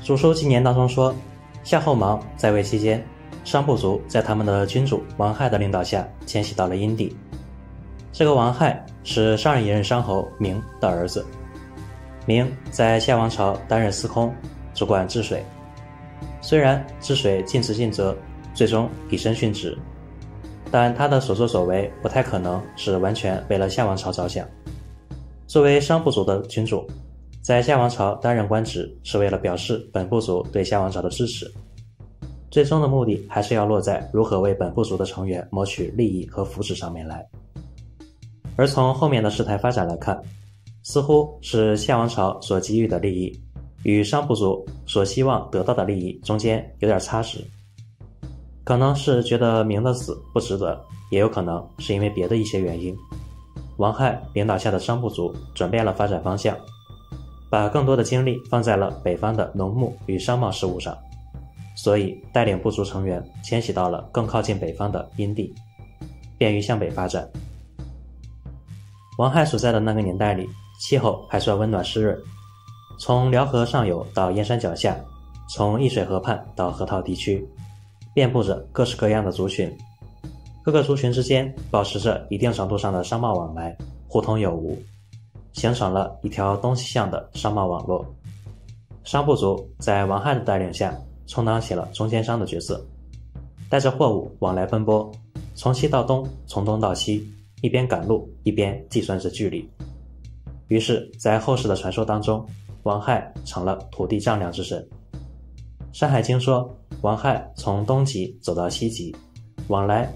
祖书纪年当中说，夏后莽在位期间，商部族在他们的君主王亥的领导下迁徙到了殷地。这个王亥是上一任商侯明的儿子。明在夏王朝担任司空，主管治水。虽然治水尽职尽责，最终以身殉职，但他的所作所为不太可能是完全为了夏王朝着想。作为商部族的君主，在夏王朝担任官职是为了表示本部族对夏王朝的支持，最终的目的还是要落在如何为本部族的成员谋取利益和福祉上面来。而从后面的事态发展来看，似乎是夏王朝所给予的利益与商部族所希望得到的利益中间有点差值，可能是觉得明的死不值得，也有可能是因为别的一些原因。王亥领导下的商部族转变了发展方向，把更多的精力放在了北方的农牧与商贸事务上，所以带领部族成员迁徙到了更靠近北方的殷地，便于向北发展。王亥所在的那个年代里，气候还算温暖湿润，从辽河上游到燕山脚下，从易水河畔到河套地区，遍布着各式各样的族群，各个族群之间保持着一定程度上的商贸往来，互通有无，形成了一条东西向的商贸网络。商部族在王亥的带领下充当起了中间商的角色，带着货物往来奔波，从西到东，从东到西，一边赶路一边计算着距离。于是在后世的传说当中，王亥成了土地丈量之神。山海经说，王亥从东极走到西极，往来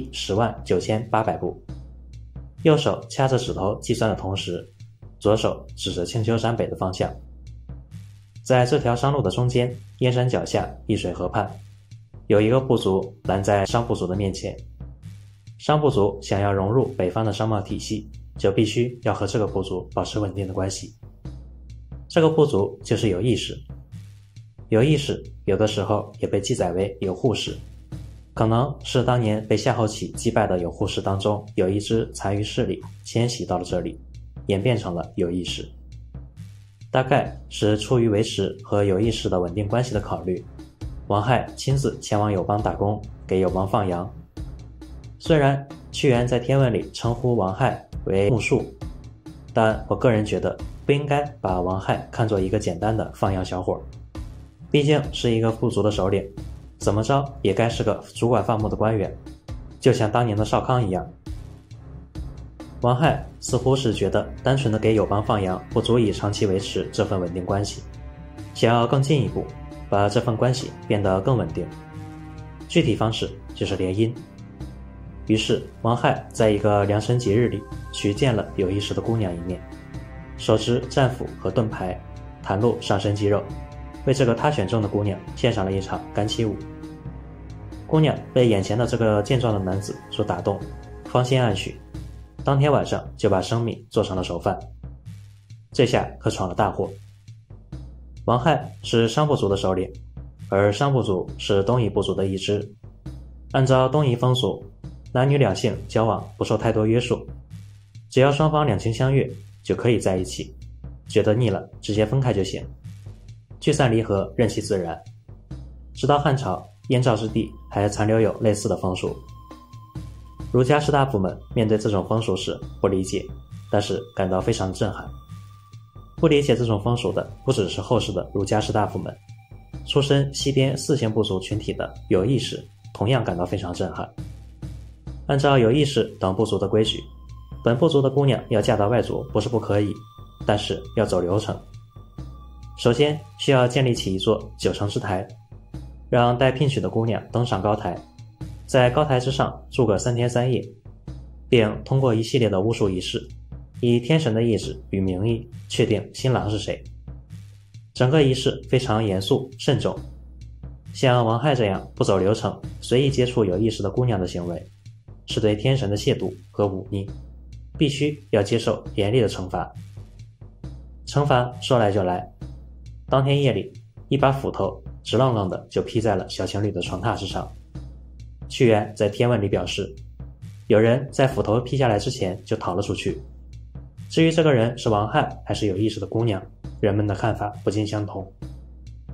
5109800步，右手掐着指头计算的同时，左手指着青丘山北的方向。在这条商路的中间，燕山脚下易水河畔，有一个部族拦在商部族的面前。商部族想要融入北方的商贸体系，就必须要和这个部族保持稳定的关系。这个部族就是有意氏。有意氏有的时候也被记载为有扈氏，可能是当年被夏后启击败的有扈氏当中有一支残余势力迁徙到了这里，演变成了有意氏。大概是出于维持和有意氏的稳定关系的考虑，王亥亲自前往友邦打工，给友邦放羊。虽然屈原在天文里称呼王亥为木树，但我个人觉得不应该把王亥看作一个简单的放羊小伙，毕竟是一个部族的首领，怎么着也该是个主管放牧的官员，就像当年的少康一样。王亥似乎是觉得单纯的给友邦放羊不足以长期维持这份稳定关系，想要更进一步把这份关系变得更稳定，具体方式就是联姻。于是王亥在一个良辰吉日里去见了有意氏的姑娘一面，手执战斧和盾牌，袒露上身肌肉，为这个他选中的姑娘献上了一场干妻舞。姑娘被眼前的这个健壮的男子所打动，芳心暗许，当天晚上就把生米做成了熟饭。这下可闯了大祸。王亥是商部族的首领，而商部族是东夷部族的一支。按照东夷风俗，男女两性交往不受太多约束，只要双方两情相悦就可以在一起，觉得腻了直接分开就行，聚散离合任其自然。直到汉朝，燕赵之地还残留有类似的风俗。儒家士大夫们面对这种风俗时不理解，但是感到非常震撼。不理解这种风俗的不只是后世的儒家士大夫们，出身西边四姓部族群体的有意氏同样感到非常震撼。按照有意氏等部族的规矩，本部族的姑娘要嫁到外族不是不可以，但是要走流程。首先需要建立起一座9层之台，让待聘娶的姑娘登上高台，在高台之上住个3天3夜，并通过一系列的巫术仪式，以天神的意志与名义确定新郎是谁。整个仪式非常严肃慎重，像王亥这样不走流程随意接触有意识的姑娘的行为，是对天神的亵渎和忤逆，必须要接受严厉的惩罚。惩罚说来就来，当天夜里，一把斧头直愣愣的就劈在了小情侣的床榻之上。屈原在天文里表示，有人在斧头劈下来之前就逃了出去。至于这个人是王亥还是有意识的姑娘，人们的看法不尽相同。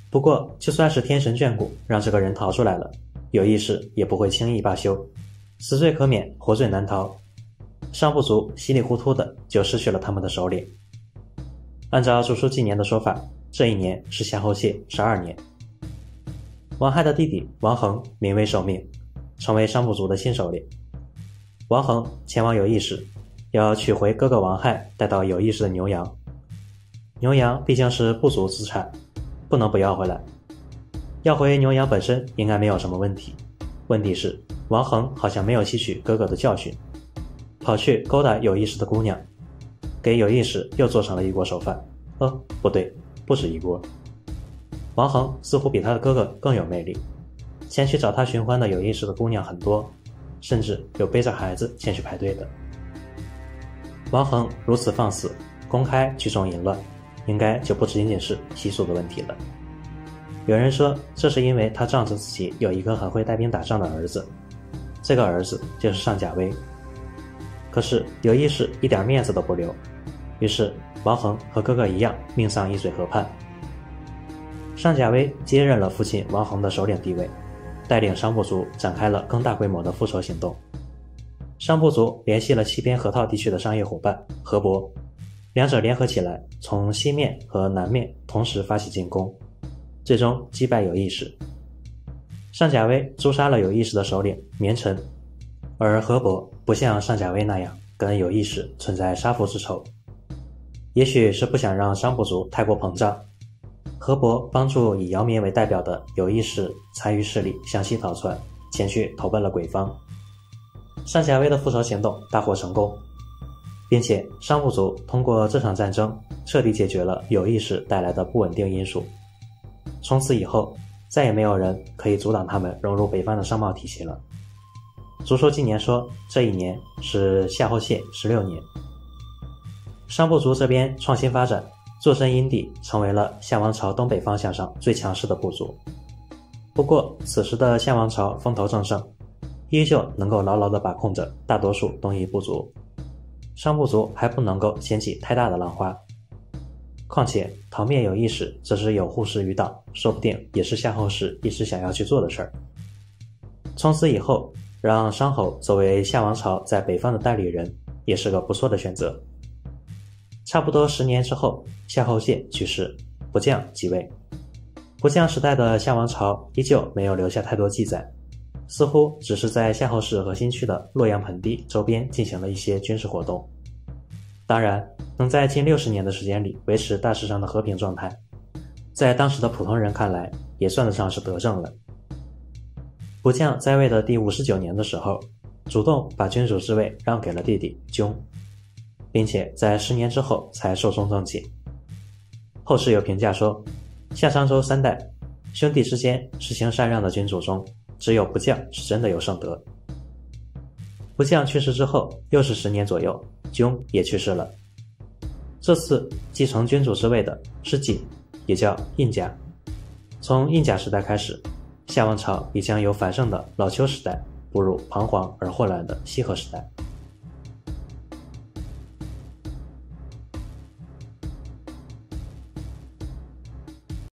不过就算是天神眷顾，让这个人逃出来了，有意识也不会轻易罢休，死罪可免，活罪难逃。商部族稀里糊涂的就失去了他们的首领。按照竹书纪年的说法，这一年是夏侯谢12年。王亥的弟弟王恒名为受命，成为商部族的新首领。王恒前往有意时，要取回哥哥王亥带到有意时的牛羊。牛羊毕竟是部族资产，不能不要回来。要回牛羊本身应该没有什么问题，问题是王恒好像没有吸取哥哥的教训，跑去勾搭有意识的姑娘，给有意识又做成了一锅熟饭。不对，不止一锅。王恒似乎比他的哥哥更有魅力，前去找他寻欢的有意识的姑娘很多，甚至有背着孩子前去排队的。王恒如此放肆，公开聚众淫乱，应该就不仅仅是习俗的问题了。有人说这是因为他仗着自己有一个很会带兵打仗的儿子，这个儿子就是上甲威。可是有意识一点面子都不留，于是王恒和哥哥一样命丧一水河畔。上甲威接任了父亲王恒的首领地位，带领商部族展开了更大规模的复仇行动。商部族联系了西边河套地区的商业伙伴河伯，两者联合起来，从西面和南面同时发起进攻，最终击败有意识。上甲威诛杀了有意识的首领绵臣，而河伯不像上甲威那样跟有意识存在杀父之仇。也许是不想让商部族太过膨胀，河伯帮助以姚绵为代表的有意识残余势力向西逃窜，前去投奔了鬼方。上甲威的复仇行动大获成功，并且商部族通过这场战争彻底解决了有意识带来的不稳定因素。从此以后，再也没有人可以阻挡他们融入北方的商贸体系了。竹书纪年说，这一年是夏侯谢16年。商部族这边创新发展，坐镇阴地，成为了夏王朝东北方向上最强势的部族。不过此时的夏王朝风头正盛，依旧能够牢牢地把控着大多数东夷部族，商部族还不能够掀起太大的浪花。况且讨灭有意识这只有护氏余党，说不定也是夏后氏一直想要去做的事儿。从此以后，让商侯作为夏王朝在北方的代理人，也是个不错的选择。差不多10年之后，夏侯谢去世，不将即位。不将时代的夏王朝依旧没有留下太多记载，似乎只是在夏侯氏核心区的洛阳盆地周边进行了一些军事活动。当然，能在近60年的时间里维持大致上的和平状态，在当时的普通人看来，也算得上是德政了。不将在位的第59年的时候，主动把君主之位让给了弟弟赣，并且在10年之后才寿终正寝。后世有评价说，夏商周3代兄弟之间实行禅让的君主中，只有不将是真的有圣德。不将去世之后，又是10年左右，赣也去世了。这次继承君主之位的是景，也叫印甲。从印甲时代开始，夏王朝已将由繁盛的老丘时代步入彷徨而混乱的西河时代。